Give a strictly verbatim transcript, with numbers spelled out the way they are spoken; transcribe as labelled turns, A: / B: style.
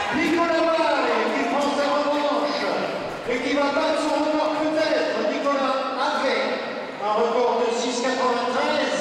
A: Nicolas Maille qui prend sa revanche et qui va battre son record peut-être. Nicolas avait un record de six quatre-vingt-treize.